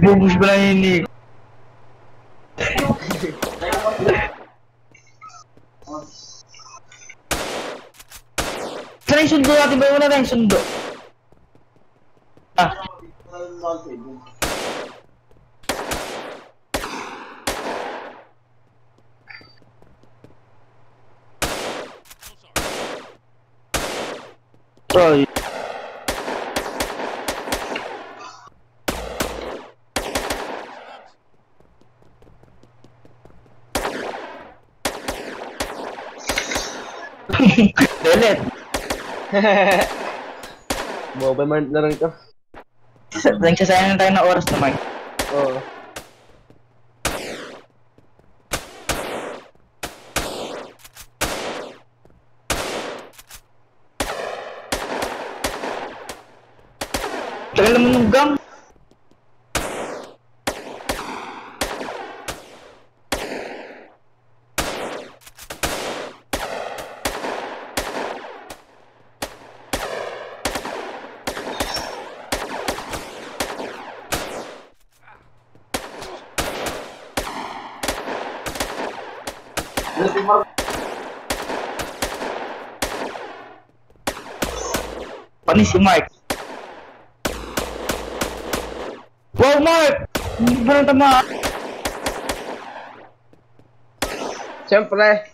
Bubus ba lang yun eh. Saan yung sundo natin ba? Wala tayong sundo. Ah. Sorry. Delete. Mobile man na rin to. Nagsasayang tayo ng oras naman. Oo. Tagal naman ng gang. Paano si Mark? Wow, Mark! Hindi ba na tama? Siyempre.